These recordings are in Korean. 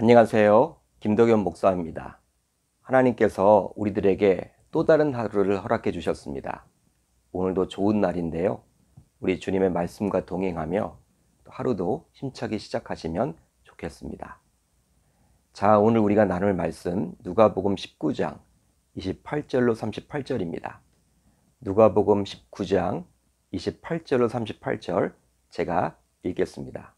안녕하세요. 김덕연 목사입니다. 하나님께서 우리들에게 또 다른 하루를 허락해 주셨습니다. 오늘도 좋은 날인데요. 우리 주님의 말씀과 동행하며 하루도 힘차게 시작하시면 좋겠습니다. 자, 오늘 우리가 나눌 말씀 누가복음 19장 28절로 38절입니다. 누가복음 19장 28절로 38절 제가 읽겠습니다.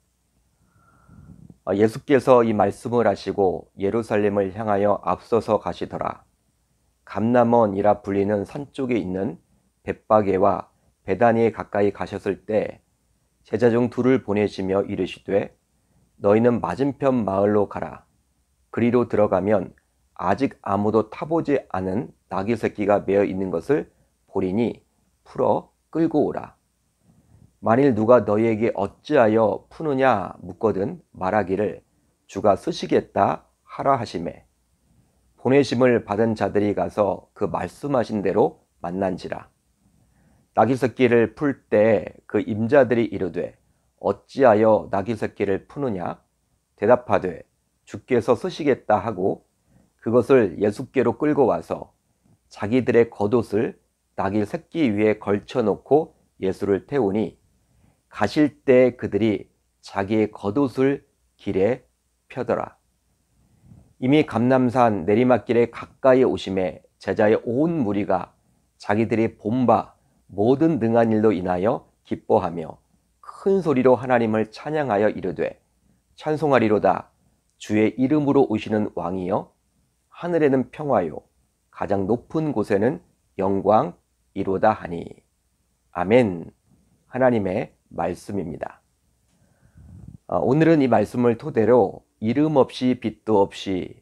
예수께서 이 말씀을 하시고 예루살렘을 향하여 앞서서 가시더라. 감람원이라 불리는 산 쪽에 있는 벳바게와 베다니에 가까이 가셨을 때 제자 중 둘을 보내시며 이르시되 너희는 맞은편 마을로 가라. 그리로 들어가면 아직 아무도 타보지 않은 나귀 새끼가 매어 있는 것을 보리니 풀어 끌고 오라. 만일 누가 너희에게 어찌하여 푸느냐 묻거든 말하기를 주가 쓰시겠다 하라 하시매 보내심을 받은 자들이 가서 그 말씀하신 대로 만난지라. 나귀 새끼를 풀 때 그 임자들이 이르되 어찌하여 나귀 새끼를 푸느냐 대답하되 주께서 쓰시겠다 하고 그것을 예수께로 끌고 와서 자기들의 겉옷을 나귀 새끼 위에 걸쳐 놓고 예수를 태우니 가실 때 그들이 자기의 겉옷을 길에 펴더라. 이미 감람산 내리막길에 가까이 오심에 제자의 온 무리가 자기들이 본 바 모든 능한 일로 인하여 기뻐하며 큰 소리로 하나님을 찬양하여 이르되 찬송하리로다. 주의 이름으로 오시는 왕이여 하늘에는 평화요 가장 높은 곳에는 영광이로다 하니. 아멘. 하나님의 말씀입니다. 오늘은 이 말씀을 토대로 이름 없이 빛도 없이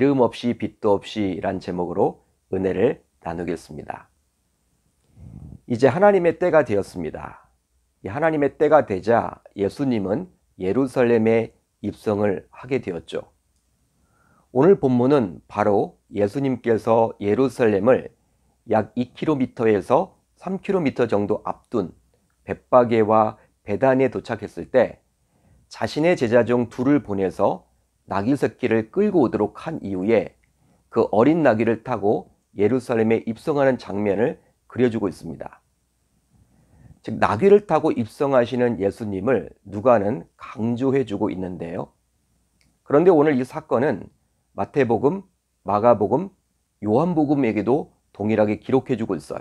란 제목으로 은혜를 나누겠습니다. 이제 하나님의 때가 되었습니다. 하나님의 때가 되자 예수님은 예루살렘에 입성을 하게 되었죠. 오늘 본문은 바로 예수님께서 예루살렘을 약 2km에서 3km 정도 앞둔 벳바게와 베다니에 도착했을 때 자신의 제자 중 둘을 보내서 나귀 새끼를 끌고 오도록 한 이후에 그 어린 나귀를 타고 예루살렘에 입성하는 장면을 그려주고 있습니다. 즉 나귀를 타고 입성하시는 예수님을 누가는 강조해주고 있는데요. 그런데 오늘 이 사건은 마태복음, 마가복음, 요한복음에게도 동일하게 기록해주고 있어요.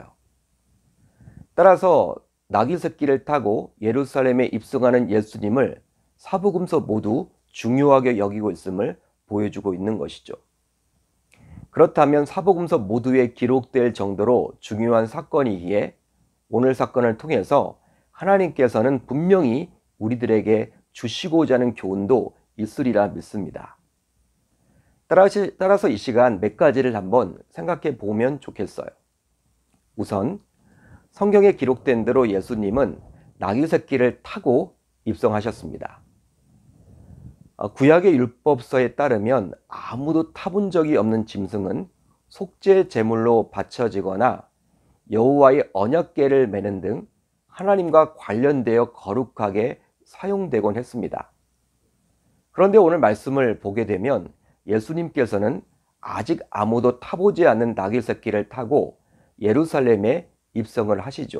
따라서 나귀 새끼를 타고 예루살렘에 입성하는 예수님을 사복음서 모두 중요하게 여기고 있음을 보여주고 있는 것이죠. 그렇다면 사복음서 모두에 기록될 정도로 중요한 사건이기에 오늘 사건을 통해서 하나님께서는 분명히 우리들에게 주시고자 하는 교훈도 있으리라 믿습니다. 따라서 이 시간 몇 가지를 한번 생각해 보면 좋겠어요. 우선 성경에 기록된 대로 예수님은 나귀 새끼를 타고 입성하셨습니다. 구약의 율법서에 따르면 아무도 타본 적이 없는 짐승은 속죄 제물로 바쳐지거나 여호와의 언약궤를 매는 등 하나님과 관련되어 거룩하게 사용되곤 했습니다. 그런데 오늘 말씀을 보게 되면 예수님께서는 아직 아무도 타보지 않는 나귀 새끼를 타고 예루살렘에 입성을 하시죠.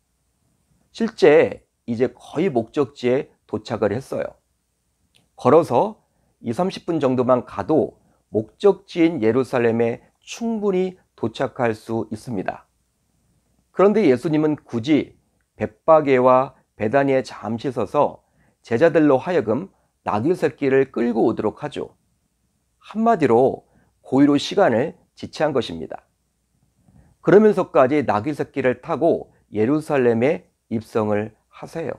실제 이제 거의 목적지에 도착을 했어요. 걸어서 20-30분 정도만 가도 목적지인 예루살렘에 충분히 도착할 수 있습니다. 그런데 예수님은 굳이 벳바게와 베다니에 잠시 서서 제자들로 하여금 나귀 새끼를 끌고 오도록 하죠. 한마디로 고의로 시간을 지체한 것입니다. 그러면서까지 나귀 새끼를 타고 예루살렘에 입성을 하세요.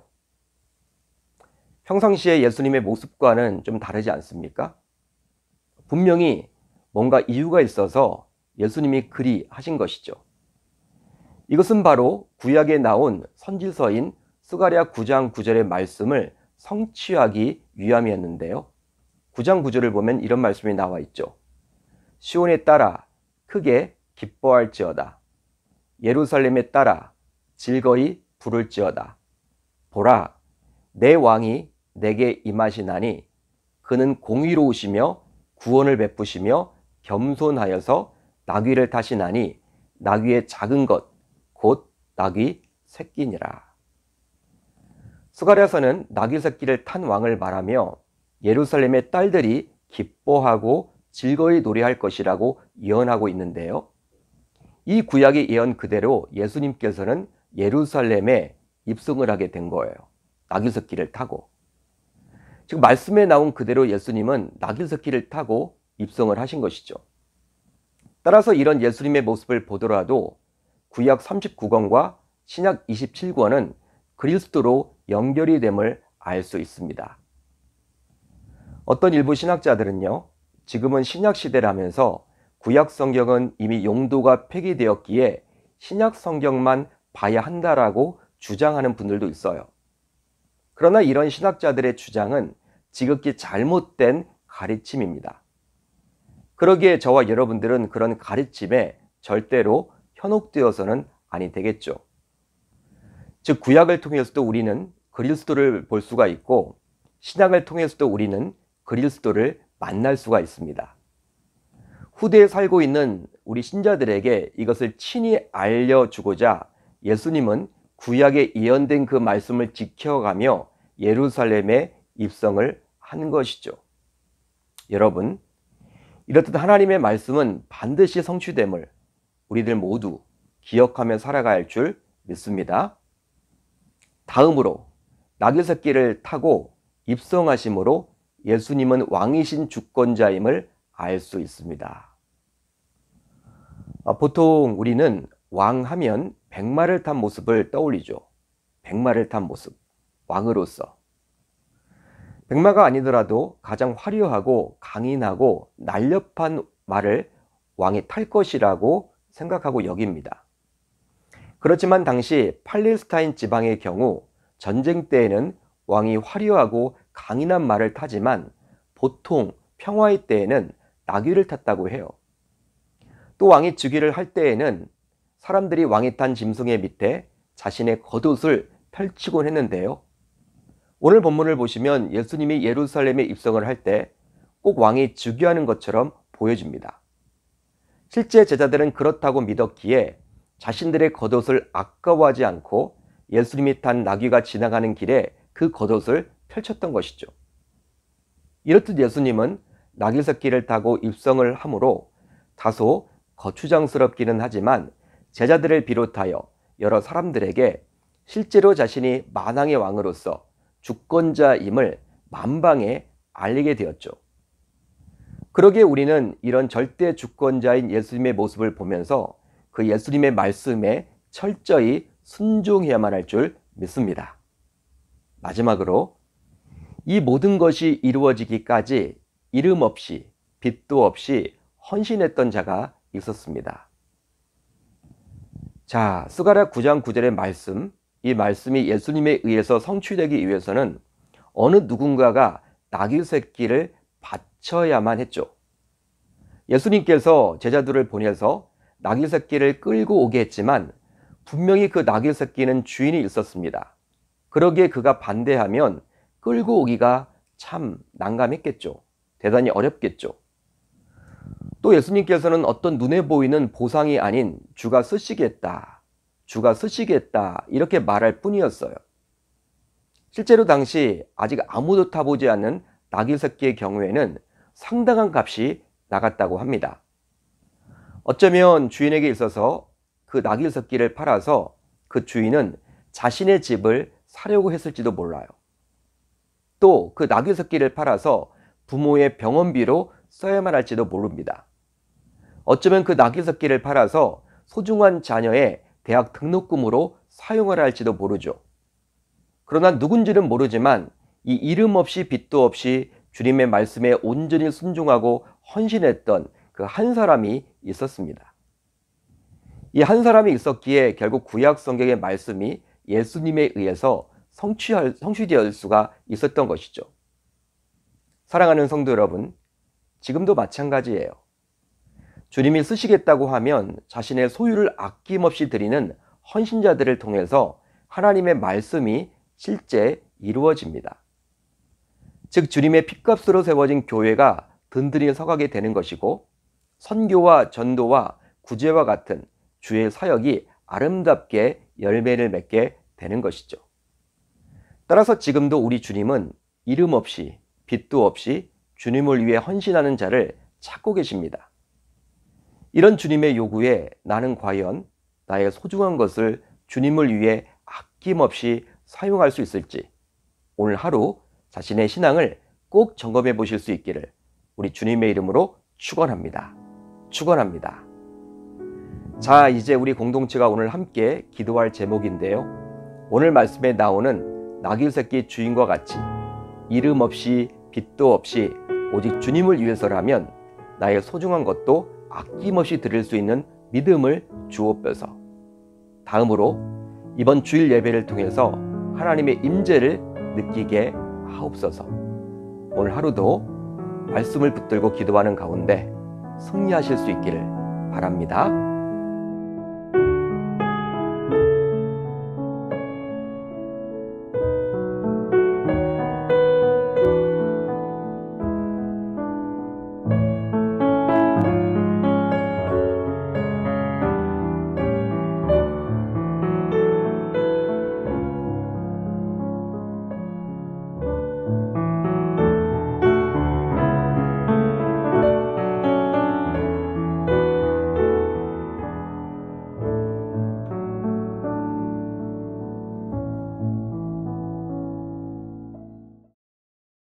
평상시에 예수님의 모습과는 좀 다르지 않습니까? 분명히 뭔가 이유가 있어서 예수님이 그리 하신 것이죠. 이것은 바로 구약에 나온 선지서인 스가랴 9장 9절의 말씀을 성취하기 위함이었는데요. 9장 9절을 보면 이런 말씀이 나와 있죠. 시온에 따라 크게 기뻐할지어다. 예루살렘에 따라 즐거이 부를지어다. 보라, 내 왕이 내게 임하시나니 그는 공의로우시며 구원을 베푸시며 겸손하여서 나귀를 타시나니 나귀의 작은 것 곧 나귀 새끼니라. 스가랴서는 나귀 새끼를 탄 왕을 말하며 예루살렘의 딸들이 기뻐하고 즐거이 노래할 것이라고 예언하고 있는데요. 이 구약의 예언 그대로 예수님께서는 예루살렘에 입성을 하게 된 거예요. 나귀 새끼를 타고. 즉 말씀에 나온 그대로 예수님은 나귀 새끼를 타고 입성을 하신 것이죠. 따라서 이런 예수님의 모습을 보더라도 구약 39권과 신약 27권은 그리스도로 연결이 됨을 알 수 있습니다. 어떤 일부 신학자들은요, 지금은 신약 시대라면서 구약 성경은 이미 용도가 폐기되었기에 신약 성경만 봐야 한다라고 주장하는 분들도 있어요. 그러나 이런 신학자들의 주장은 지극히 잘못된 가르침입니다. 그러기에 저와 여러분들은 그런 가르침에 절대로 현혹되어서는 아니 되겠죠. 즉 구약을 통해서도 우리는 그리스도를 볼 수가 있고 신약을 통해서도 우리는 그리스도를 만날 수가 있습니다. 후대에 살고 있는 우리 신자들에게 이것을 친히 알려주고자 예수님은 구약에 예언된 그 말씀을 지켜가며 예루살렘에 입성을 한 것이죠. 여러분, 이렇듯 하나님의 말씀은 반드시 성취됨을 우리들 모두 기억하며 살아가야 할 줄 믿습니다. 다음으로 나귀 새끼를 타고 입성하심으로 예수님은 왕이신 주권자임을 알 수 있습니다. 보통 우리는 왕하면 백마를 탄 모습을 떠올리죠. 백마를 탄 모습, 왕으로서. 백마가 아니더라도 가장 화려하고 강인하고 날렵한 말을 왕이 탈 것이라고 생각하고 여깁니다. 그렇지만 당시 팔레스타인 지방의 경우 전쟁 때에는 왕이 화려하고 강인한 말을 타지만 보통 평화의 때에는 나귀를 탔다고 해요. 또 왕이 즉위를 할 때에는 사람들이 왕이 탄 짐승의 밑에 자신의 겉옷을 펼치곤 했는데요. 오늘 본문을 보시면 예수님이 예루살렘에 입성을 할 때 꼭 왕이 즉위하는 것처럼 보여집니다. 실제 제자들은 그렇다고 믿었기에 자신들의 겉옷을 아까워하지 않고 예수님이 탄 나귀가 지나가는 길에 그 겉옷을 펼쳤던 것이죠. 이렇듯 예수님은 나귀 새끼를 타고 입성을 함으로 다소 거추장스럽기는 하지만 제자들을 비롯하여 여러 사람들에게 실제로 자신이 만왕의 왕으로서 주권자임을 만방에 알리게 되었죠. 그러기에 우리는 이런 절대 주권자인 예수님의 모습을 보면서 그 예수님의 말씀에 철저히 순종해야만 할 줄 믿습니다. 마지막으로 이 모든 것이 이루어지기까지 이름 없이 빛도 없이 헌신했던 자가 있었습니다. 자, 스가랴 9장 9절의 말씀, 이 말씀이 예수님에 의해서 성취되기 위해서는 어느 누군가가 나귀 새끼를 바쳐야만 했죠. 예수님께서 제자들을 보내서 나귀 새끼를 끌고 오게 했지만 분명히 그 나귀 새끼는 주인이 있었습니다. 그러기에 그가 반대하면 끌고 오기가 참 난감했겠죠. 대단히 어렵겠죠. 또 예수님께서는 어떤 눈에 보이는 보상이 아닌 주가 쓰시겠다, 주가 쓰시겠다 이렇게 말할 뿐이었어요. 실제로 당시 아직 아무도 타보지 않는 나귀 새끼의 경우에는 상당한 값이 나갔다고 합니다. 어쩌면 주인에게 있어서 그 나귀 새끼를 팔아서 그 주인은 자신의 집을 사려고 했을지도 몰라요. 또 그 나귀 새끼를 팔아서 부모의 병원비로 써야만 할지도 모릅니다. 어쩌면 그 나귀 새끼를 팔아서 소중한 자녀의 대학 등록금으로 사용을 할지도 모르죠. 그러나 누군지는 모르지만 이 이름 없이 빛도 없이 주님의 말씀에 온전히 순종하고 헌신했던 그 한 사람이 있었습니다. 이 한 사람이 있었기에 결국 구약 성경의 말씀이 예수님에 의해서 성취될 수가 있었던 것이죠. 사랑하는 성도 여러분, 지금도 마찬가지예요. 주님이 쓰시겠다고 하면 자신의 소유를 아낌없이 드리는 헌신자들을 통해서 하나님의 말씀이 실제 이루어집니다. 즉 주님의 핏값으로 세워진 교회가 든든히 서가게 되는 것이고, 선교와 전도와 구제와 같은 주의 사역이 아름답게 열매를 맺게 되는 것이죠. 따라서 지금도 우리 주님은 이름 없이 빛도 없이 주님을 위해 헌신하는 자를 찾고 계십니다. 이런 주님의 요구에 나는 과연 나의 소중한 것을 주님을 위해 아낌없이 사용할 수 있을지, 오늘 하루 자신의 신앙을 꼭 점검해 보실 수 있기를 우리 주님의 이름으로 축원합니다. 축원합니다. 자, 이제 우리 공동체가 오늘 함께 기도할 제목인데요. 오늘 말씀에 나오는 나귀 새끼 주인과 같이 이름 없이 빛도 없이 오직 주님을 위해서라면 나의 소중한 것도 아낌없이 드릴 수 있는 믿음을 주옵소서. 다음으로 이번 주일 예배를 통해서 하나님의 임재를 느끼게 하옵소서. 오늘 하루도 말씀을 붙들고 기도하는 가운데 승리하실 수 있기를 바랍니다.